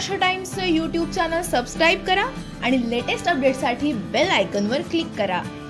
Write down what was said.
महाराष्ट्र टाइम्सचं YouTube channel subscribe करा आणि लेटेस्ट अपडेटसाठी बेल आयकॉनवर क्लिक करा।